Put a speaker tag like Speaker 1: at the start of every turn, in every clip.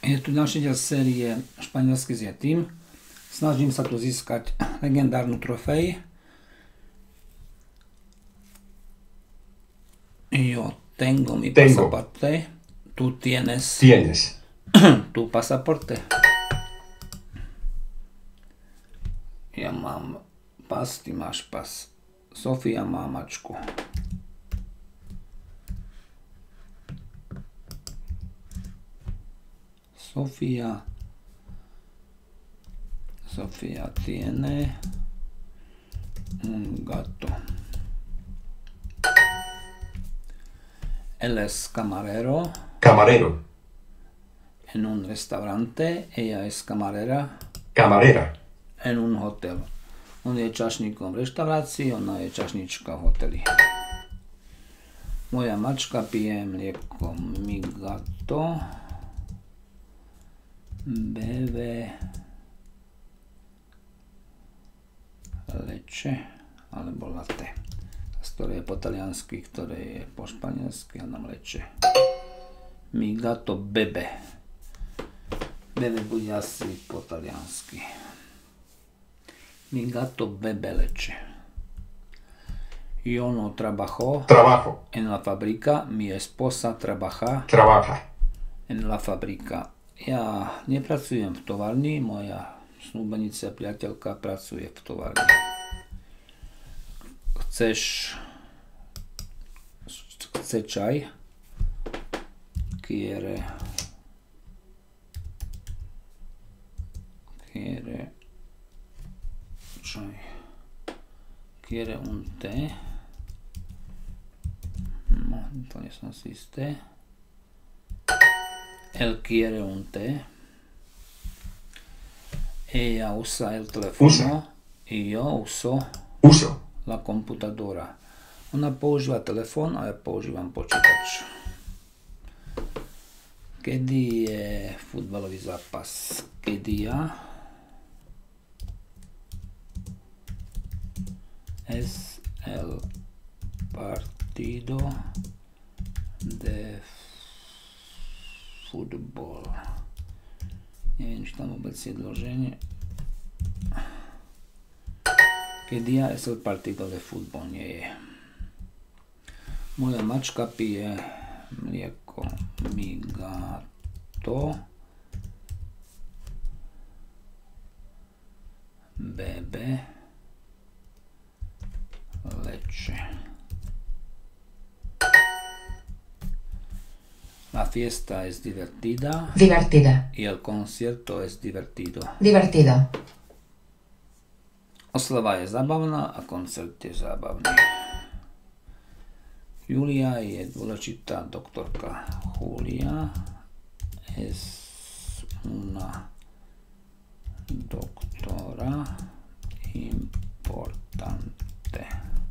Speaker 1: Je tu ďalší diel série Španielsky s Yetim. Snažím sa tu získať legendárnu trofej. Yo tengo mi pasaporte. Tú tienes. Tu pasaporte. Ja mám pas, ty máš pas. Sofia má mačku. Sofia tiene un gato. Él es camarero en un restaurante. Ella es camarera en un hotel. On je čašníkom v reštaurácii, ona je čašnička v hoteli. Moja mačka pije mlieko. Mi gato bebe leche alebo latte. Ktoré je po taliansky, ktoré je po španielsky a na mleče. Mi gato bebe. Bebe bude asi po taliansky. Mi gato bebe leche. Yo no trabajo en la fábrica. Mi esposa trabaja en la fábrica. Ja nepracujem v továrni, moja snúbenica, priateľka pracuje v továrni. Chce čaj? Quiere čaj. Quiere un té? No, to nie som si isté. Él quiere un té. Ella usa el teléfono. Y yo uso la computadora. Ona používa telefón a ja používam počítač. Kedy je futbalový zápas? ¿Qué día es el partido de fútbol? Neviem, či tam vôbec je dĺženie. ¿Qué día es el partido de fútbol? Nie je. Moja mačka pije mlieko. Mi gato bebe leche. La fiesta es divertida. Y el concierto es divertido. Oslava je zabavná a koncert je zábavný. Julia je dôležitá doktorka. Julia es una doctora importante.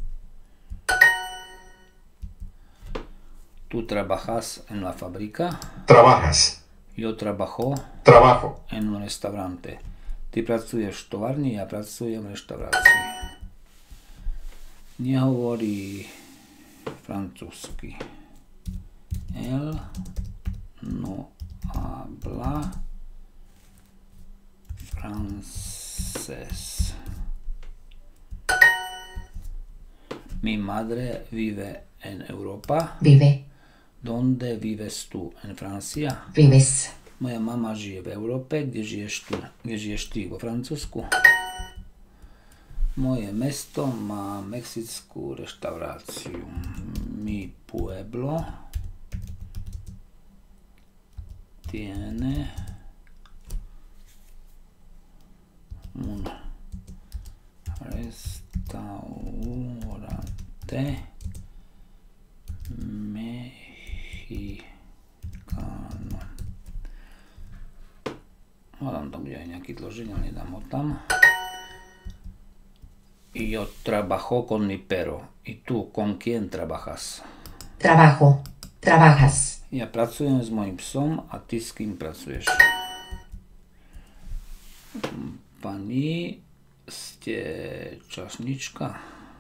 Speaker 1: ¿Tú trabajas en la fábrica? Yo trabajo en un restaurante. Ty pracuješ v továrni, ja pracujem v reštaurácii. Nehovorí francúzsky. Él no habla francés. Mi madre vive en Europa. ¿Dónde vives tú? ¿En Francia? Moja mama žije v Európe. Kde žiješ ty? Vo Francúzsku? Moje mesto má mexickú reštauráciu. Mi pueblo tiene un restaurante mexicano. Hľadám, tam bude aj nejaký dĺženie, ale nedám ho tam. Yo trabajo con mi perro. ¿Y tú con quién trabajas?
Speaker 2: Trabajas.
Speaker 1: Ja pracujem s mojím psom a ty s kým pracuješ? Pani, ste čašnička?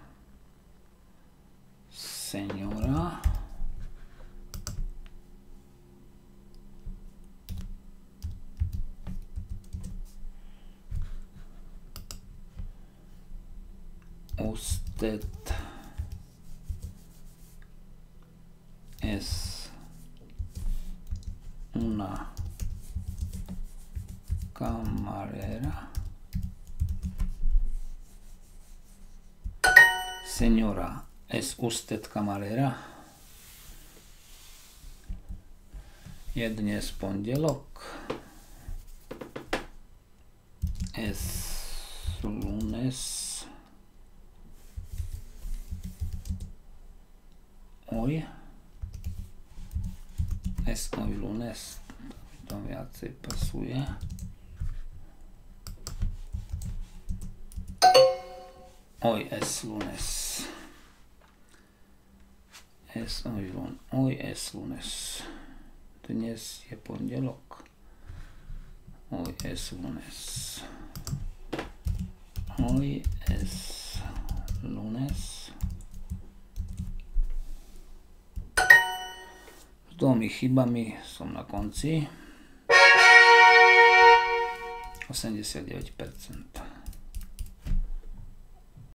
Speaker 1: Señora? usted es una camarera. Señora, ¿es usted camarera? Je dnes pondelok. Es lunes. Hoy. Es hoy lunes. To viacej pasuje. Hoy es lunes. Hoy es lunes. Dnes je pondelok. Hoy es lunes. Hoy es lunes. S dvomi chybami som na konci. 89%.